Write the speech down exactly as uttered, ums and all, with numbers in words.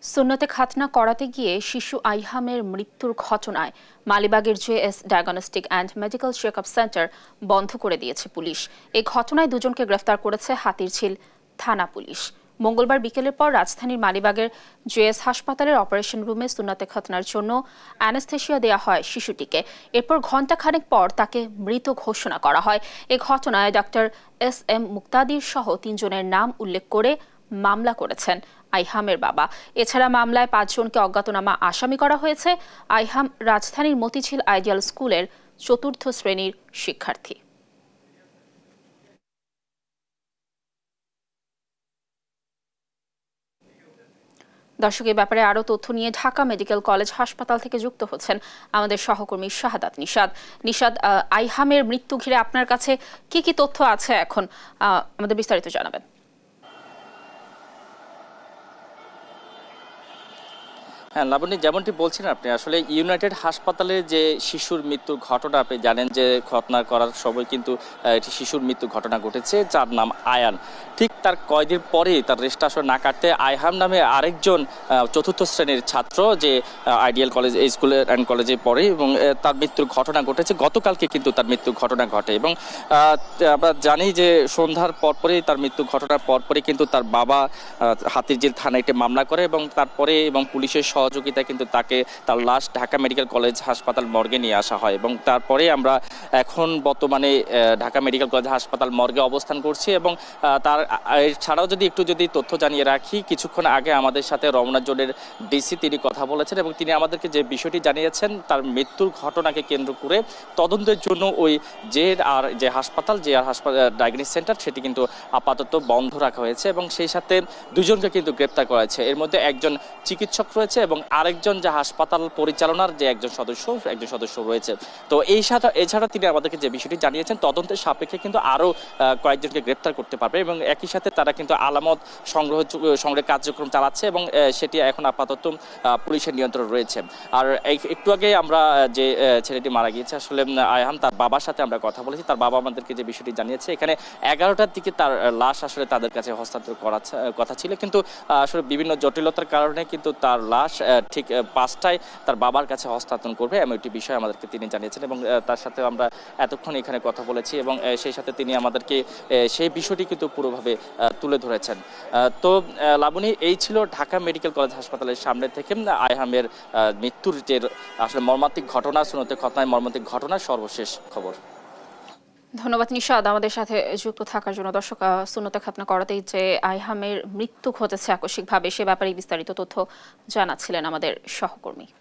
সুন্নতে খাতনা করাতে গিয়ে শিশু আইহামের মৃত্যুর ঘটনায় মালিবাগের JS diagnostic and medical checkup centre বন্ধ করে দিয়েছে পুলিশ। এই ঘটনায় দুজনকে গ্রেফতার করেছে হাতিরঝিল থানা পুলিশ। মঙ্গলবার বিকেলের পর রাজধানীর মালিবাগের জেএস হাসপাতালের অপারেশন রুমে সুন্নতে খাতনার জন্য অ্যানেস্থেশিয়া দেওয়া হয় শিশুটিকে। এরপর ঘণ্টাখানেক পর তাকে মৃত ঘোষণা করা হয়। এ ঘটনায় ডাক্তার এস এম মুক্তাদির সহ তিনজনের নাম উল্লেখ করে মামলা করেছেন আইহামের বাবা। এছাড়া মামলায় পাঁচজনকে অজ্ঞাতনামা আসামি করা হয়েছে। আইহাম রাজধানীর মতিঝিল আইডিয়াল স্কুলের চতুর্থ শ্রেণীর শিক্ষার্থী। দর্শক, এই ব্যাপারে আরো তথ্য নিয়ে ঢাকা মেডিকেল কলেজ হাসপাতাল থেকে যুক্ত হচ্ছেন আমাদের সহকর্মী শাহাদাত নিশাদ। নিশাদ, আইহামের মৃত্যু ঘিরে আপনার কাছে কি কি তথ্য আছে এখন আমাদের বিস্তারিত জানাবেন। হ্যাঁ লাবণী, যেমনটি বলছেন আপনি, আসলে ইউনাইটেড হাসপাতালে যে শিশুর মৃত্যুর ঘটনা, আপনি জানেন যে ঘটনা করার সময় কিন্তু একটি শিশুর মৃত্যুর ঘটনা ঘটেছে, যার নাম আয়ান। ঠিক তার কয়েকদিন পরে তার রেস্ট আসলে না কাটতে আইহাম নামে আরেকজন চতুর্থ শ্রেণীর ছাত্র যে আইডিয়াল কলেজ এই স্কুলে অ্যান্ড কলেজে পড়ে এবং তার মৃত্যুর ঘটনা ঘটেছে। গতকালকে কিন্তু তার মৃত্যুর ঘটনা ঘটে এবং আমরা জানি যে সন্ধ্যার পরপরই তার মৃত্যু ঘটনার পরপরই কিন্তু তার বাবা হাতিরঝিল থানায় একটি মামলা করে এবং তারপরে এবং পুলিশের সহযোগিতায় কিন্তু তাকে তার লাশ ঢাকা মেডিকেল কলেজ হাসপাতাল মর্গে নিয়ে আসা হয় এবং তারপরে আমরা এখন বর্তমানে ঢাকা মেডিকেল কলেজ হাসপাতাল মর্গে অবস্থান করছি। এবং তার ছাড়াও যদি একটু যদি তথ্য জানিয়ে রাখি, কিছুক্ষণ আগে আমাদের সাথে রমনা জোনের ডিসি তিনি কথা বলেছেন এবং তিনি আমাদেরকে যে বিষয়টি জানিয়েছেন, তার মৃত্যুর ঘটনাকে কেন্দ্র করে তদন্তের জন্য ওই যে আর যে হাসপাতাল যে আর হাসপাতাল ডায়াগনস্টিক সেন্টার সেটি কিন্তু আপাতত বন্ধ রাখা হয়েছে এবং সেই সাথে দুজনকে কিন্তু গ্রেপ্তার করা হয়েছে। এর মধ্যে একজন চিকিৎসক রয়েছে এবং আরেকজন যে হাসপাতাল পরিচালনার যে একজন সদস্য একজন সদস্য রয়েছে। তো এই সাথে এছাড়া তিনি আমাদেরকে যে বিষয়টি জানিয়েছেন, তদন্তের সাপেক্ষে কিন্তু আরও কয়েকজনকে গ্রেপ্তার করতে পারবে এবং একই সাথে তারা কিন্তু আলামত সংগ্রহ সংগ্রহ কার্যক্রম চালাচ্ছে এবং সেটি এখন আপাতত পুলিশের নিয়ন্ত্রণ রয়েছে। আর একটু আগে আমরা যে ছেলেটি মারা গিয়েছে আসলে আইহাম, তার বাবার সাথে আমরা কথা বলেছি। তার বাবা আমাদেরকে যে বিষয়টি জানিয়েছে, এখানে এগারোটার দিকে তার লাশ আসলে তাদের কাছে হস্তান্তর করার কথা ছিল, কিন্তু আসলে বিভিন্ন জটিলতার কারণে কিন্তু তার লাশ ঠিক পাঁচটায় তার বাবার কাছে হস্তান্তর করবে এমন একটি বিষয় আমাদেরকে তিনি জানিয়েছেন এবং তার সাথে আমরা এতক্ষণ এখানে কথা বলেছি এবং সেই সাথে তিনি আমাদেরকে সেই বিষয়টি কিন্তু পুরোভাবে তুলে ধরেছেন। তো লাবণী, এই ছিল ঢাকা মেডিকেল কলেজ হাসপাতালের সামনে থেকে আইহামের মৃত্যুর যে আসলে মর্মান্তিক ঘটনা, সুন্নতে খাতনায় মর্মান্তিক ঘটনা সর্বশেষ খবর। ধন্যবাদ নিশাদ আমাদের সাথে যুক্ত থাকার জন্য। দর্শক, সুন্নতে খাতনা করাতেই যে আইহামের মৃত্যু ঘটেছে আকস্মিকভাবে, সে ব্যাপারে বিস্তারিত তথ্য জানাচ্ছিলেন আমাদের সহকর্মী।